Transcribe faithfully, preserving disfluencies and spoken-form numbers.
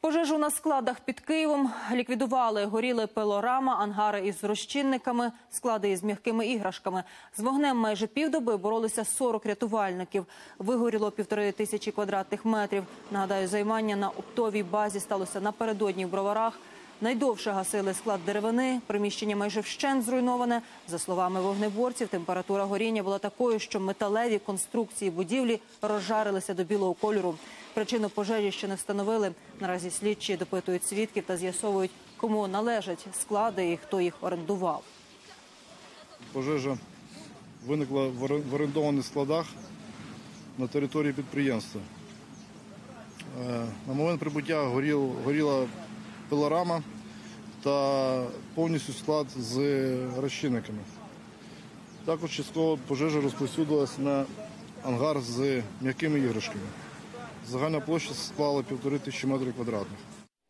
Пожежу на складах під Києвом ліквідували. Горіли пилорама, ангари із розчинниками, склади із м'якими іграшками. З вогнем майже півдоби боролися сорок рятувальників. Вигоріло півтори тисячі квадратних метрів. Нагадаю, займання на оптовій базі сталося напередодні в Броварах. Найдовше гасили склад деревини, приміщення майже вщент зруйноване. За словами вогнеборців, температура горіння була такою, що металеві конструкції будівлі розжарилися до білого кольору. Причину пожежі ще не встановили. Наразі слідчі допитують свідків та з'ясовують, кому належать склади і хто їх орендував. Пожежа виникла в орендованих складах на території підприємства. На момент прибуття горіла пилорама та повністю склад з розчинниками. Також частково пожежа розповсюдилась на ангар з м'якими іграшками. Загальна площа склала півтори тисячі метрів квадратних.